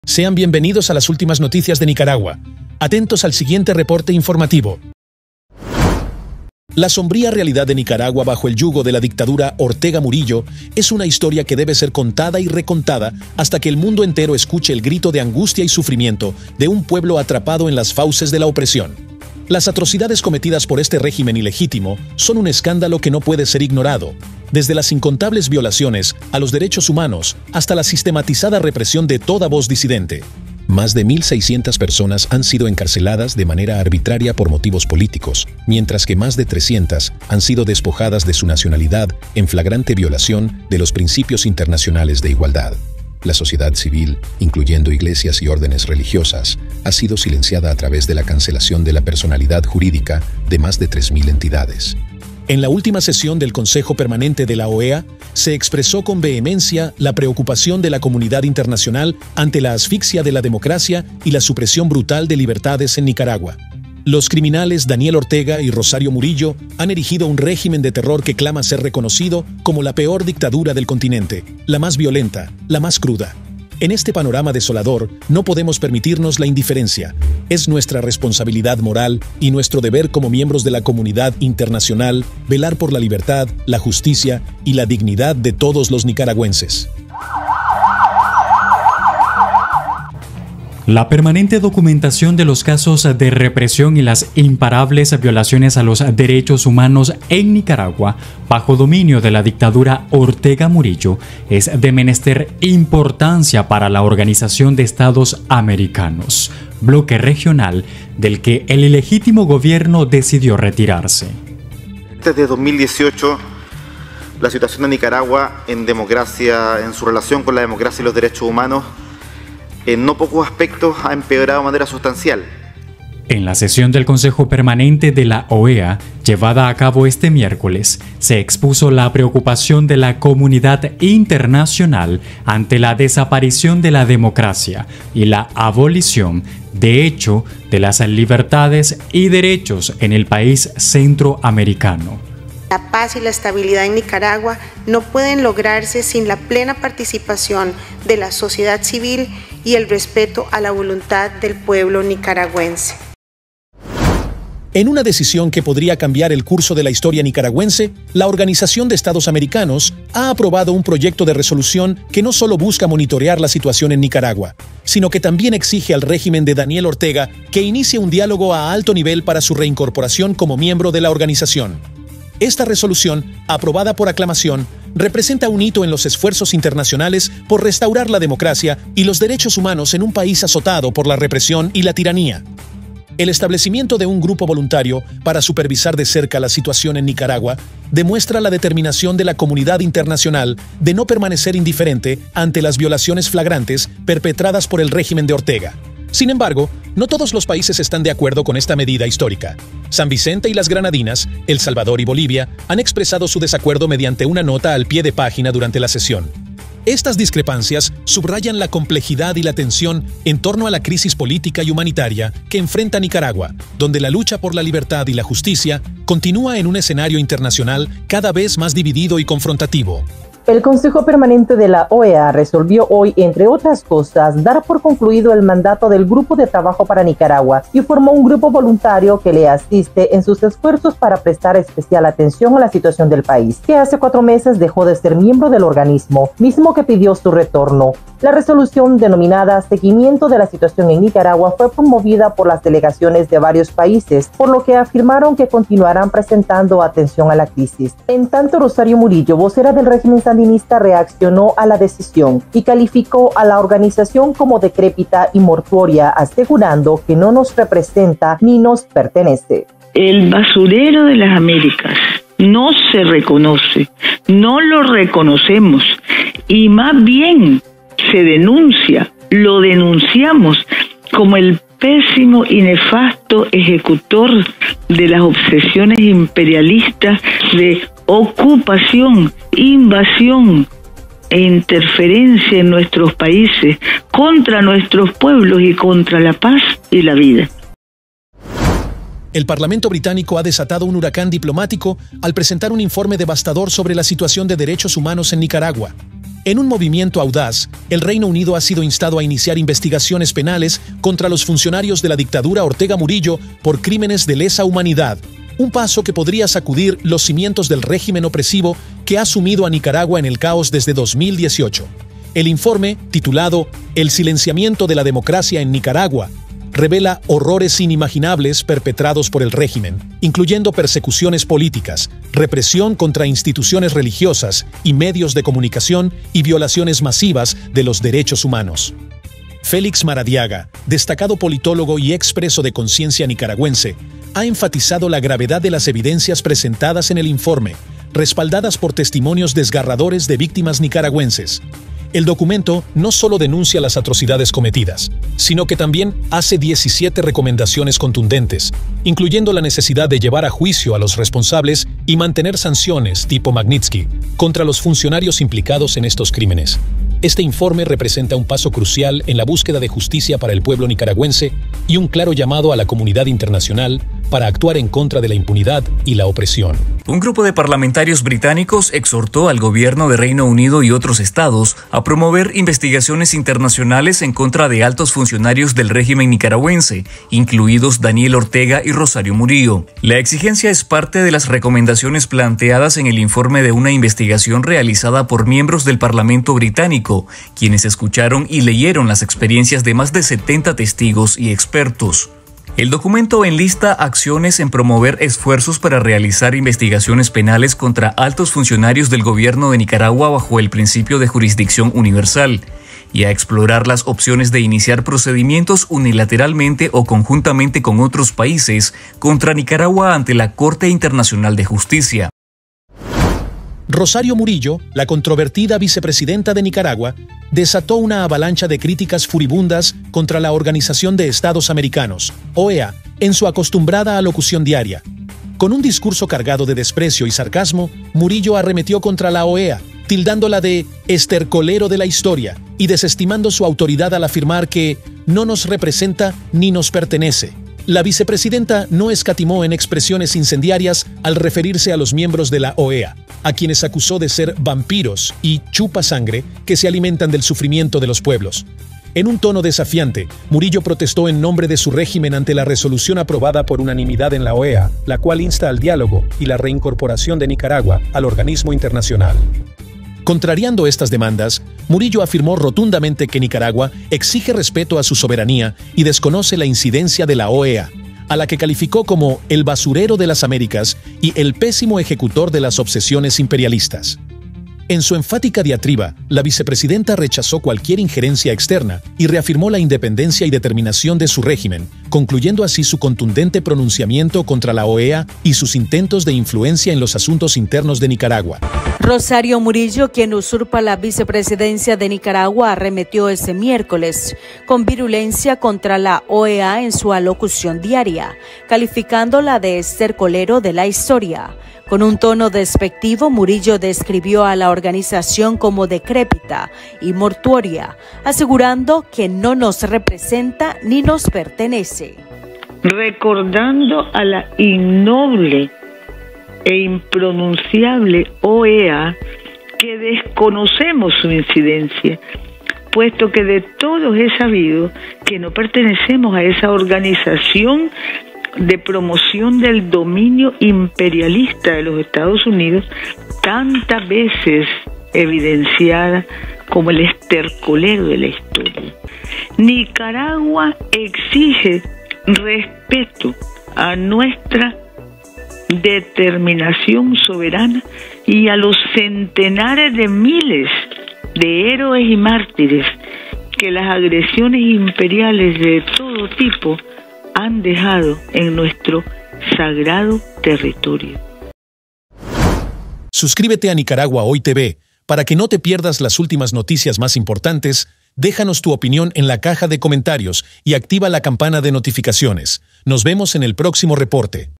Sean bienvenidos a las últimas noticias de Nicaragua. Atentos al siguiente reporte informativo. La sombría realidad de Nicaragua bajo el yugo de la dictadura Ortega Murillo es una historia que debe ser contada y recontada hasta que el mundo entero escuche el grito de angustia y sufrimiento de un pueblo atrapado en las fauces de la opresión. Las atrocidades cometidas por este régimen ilegítimo son un escándalo que no puede ser ignorado, desde las incontables violaciones a los derechos humanos hasta la sistematizada represión de toda voz disidente. Más de 1.600 personas han sido encarceladas de manera arbitraria por motivos políticos, mientras que más de 300 han sido despojadas de su nacionalidad en flagrante violación de los principios internacionales de igualdad. La sociedad civil, incluyendo iglesias y órdenes religiosas, ha sido silenciada a través de la cancelación de la personalidad jurídica de más de 3.000 entidades. En la última sesión del Consejo Permanente de la OEA, se expresó con vehemencia la preocupación de la comunidad internacional ante la asfixia de la democracia y la supresión brutal de libertades en Nicaragua. Los criminales Daniel Ortega y Rosario Murillo han erigido un régimen de terror que clama ser reconocido como la peor dictadura del continente, la más violenta, la más cruda. En este panorama desolador, no podemos permitirnos la indiferencia. Es nuestra responsabilidad moral y nuestro deber como miembros de la comunidad internacional velar por la libertad, la justicia y la dignidad de todos los nicaragüenses. La permanente documentación de los casos de represión y las imparables violaciones a los derechos humanos en Nicaragua bajo dominio de la dictadura Ortega Murillo es de menester importancia para la Organización de Estados Americanos, bloque regional del que el ilegítimo gobierno decidió retirarse. Desde 2018, la situación de Nicaragua en democracia, en su relación con la democracia y los derechos humanos, en no pocos aspectos ha empeorado de manera sustancial. En la sesión del Consejo Permanente de la OEA, llevada a cabo este miércoles, se expuso la preocupación de la comunidad internacional ante la desaparición de la democracia y la abolición, de hecho, de las libertades y derechos en el país centroamericano. La paz y la estabilidad en Nicaragua no pueden lograrse sin la plena participación de la sociedad civil y el respeto a la voluntad del pueblo nicaragüense. En una decisión que podría cambiar el curso de la historia nicaragüense, la Organización de Estados Americanos ha aprobado un proyecto de resolución que no solo busca monitorear la situación en Nicaragua, sino que también exige al régimen de Daniel Ortega que inicie un diálogo a alto nivel para su reincorporación como miembro de la organización. Esta resolución, aprobada por aclamación, representa un hito en los esfuerzos internacionales por restaurar la democracia y los derechos humanos en un país azotado por la represión y la tiranía. El establecimiento de un grupo voluntario para supervisar de cerca la situación en Nicaragua demuestra la determinación de la comunidad internacional de no permanecer indiferente ante las violaciones flagrantes perpetradas por el régimen de Ortega. Sin embargo, no todos los países están de acuerdo con esta medida histórica. San Vicente y las Granadinas, El Salvador y Bolivia han expresado su desacuerdo mediante una nota al pie de página durante la sesión. Estas discrepancias subrayan la complejidad y la tensión en torno a la crisis política y humanitaria que enfrenta Nicaragua, donde la lucha por la libertad y la justicia continúa en un escenario internacional cada vez más dividido y confrontativo. El Consejo Permanente de la OEA resolvió hoy, entre otras cosas, dar por concluido el mandato del Grupo de Trabajo para Nicaragua y formó un grupo voluntario que le asiste en sus esfuerzos para prestar especial atención a la situación del país, que hace 4 meses dejó de ser miembro del organismo, mismo que pidió su retorno. La resolución denominada Seguimiento de la situación en Nicaragua fue promovida por las delegaciones de varios países, por lo que afirmaron que continuarán prestando atención a la crisis. En tanto, Rosario Murillo, vocera del régimen sandinista, reaccionó a la decisión y calificó a la organización como decrépita y mortuoria, asegurando que no nos representa ni nos pertenece. El basurero de las Américas no se reconoce, no lo reconocemos y más bien se denuncia, lo denunciamos como el pésimo y nefasto ejecutor de las obsesiones imperialistas de ocupación, invasión e interferencia en nuestros países, contra nuestros pueblos y contra la paz y la vida. El Parlamento británico ha desatado un huracán diplomático al presentar un informe devastador sobre la situación de derechos humanos en Nicaragua. En un movimiento audaz, el Reino Unido ha sido instado a iniciar investigaciones penales contra los funcionarios de la dictadura Ortega Murillo por crímenes de lesa humanidad, un paso que podría sacudir los cimientos del régimen opresivo que ha sumido a Nicaragua en el caos desde 2018. El informe, titulado El silenciamiento de la democracia en Nicaragua, revela horrores inimaginables perpetrados por el régimen, incluyendo persecuciones políticas, represión contra instituciones religiosas y medios de comunicación y violaciones masivas de los derechos humanos. Félix Maradiaga, destacado politólogo y expreso de conciencia nicaragüense, ha enfatizado la gravedad de las evidencias presentadas en el informe, respaldadas por testimonios desgarradores de víctimas nicaragüenses. El documento no solo denuncia las atrocidades cometidas, sino que también hace 17 recomendaciones contundentes, incluyendo la necesidad de llevar a juicio a los responsables y mantener sanciones tipo Magnitsky contra los funcionarios implicados en estos crímenes. Este informe representa un paso crucial en la búsqueda de justicia para el pueblo nicaragüense y un claro llamado a la comunidad internacional para actuar en contra de la impunidad y la opresión. Un grupo de parlamentarios británicos exhortó al gobierno de Reino Unido y otros estados a promover investigaciones internacionales en contra de altos funcionarios del régimen nicaragüense, incluidos Daniel Ortega y Rosario Murillo. La exigencia es parte de las recomendaciones planteadas en el informe de una investigación realizada por miembros del Parlamento británico, quienes escucharon y leyeron las experiencias de más de 70 testigos y expertos. El documento enlista acciones en promover esfuerzos para realizar investigaciones penales contra altos funcionarios del gobierno de Nicaragua bajo el principio de jurisdicción universal y a explorar las opciones de iniciar procedimientos unilateralmente o conjuntamente con otros países contra Nicaragua ante la Corte Internacional de Justicia. Rosario Murillo, la controvertida vicepresidenta de Nicaragua, desató una avalancha de críticas furibundas contra la Organización de Estados Americanos, OEA, en su acostumbrada alocución diaria. Con un discurso cargado de desprecio y sarcasmo, Murillo arremetió contra la OEA, tildándola de estercolero de la historia y desestimando su autoridad al afirmar que no nos representa ni nos pertenece. La vicepresidenta no escatimó en expresiones incendiarias al referirse a los miembros de la OEA, a quienes acusó de ser vampiros y chupasangre que se alimentan del sufrimiento de los pueblos. En un tono desafiante, Murillo protestó en nombre de su régimen ante la resolución aprobada por unanimidad en la OEA, la cual insta al diálogo y la reincorporación de Nicaragua al organismo internacional. Contrariando estas demandas, Murillo afirmó rotundamente que Nicaragua exige respeto a su soberanía y desconoce la incidencia de la OEA, a la que calificó como el basurero de las Américas y el pésimo ejecutor de las obsesiones imperialistas. En su enfática diatriba, la vicepresidenta rechazó cualquier injerencia externa y reafirmó la independencia y determinación de su régimen, concluyendo así su contundente pronunciamiento contra la OEA y sus intentos de influencia en los asuntos internos de Nicaragua. Rosario Murillo, quien usurpa la vicepresidencia de Nicaragua, arremetió ese miércoles con virulencia contra la OEA en su alocución diaria, calificándola de estercolero de la historia. Con un tono despectivo, Murillo describió a la organización como decrépita y mortuoria, asegurando que no nos representa ni nos pertenece. Recordando a la innoble e impronunciable OEA que desconocemos su incidencia, puesto que de todos es sabido que no pertenecemos a esa organización de promoción del dominio imperialista de los Estados Unidos, tantas veces evidenciada como el estercolero de la historia. Nicaragua exige respeto a nuestra determinación soberana y a los centenares de miles de héroes y mártires que las agresiones imperiales de todo tipo han dejado en nuestro sagrado territorio. Suscríbete a Nicaragua Hoy TV para que no te pierdas las últimas noticias más importantes. Déjanos tu opinión en la caja de comentarios y activa la campana de notificaciones. Nos vemos en el próximo reporte.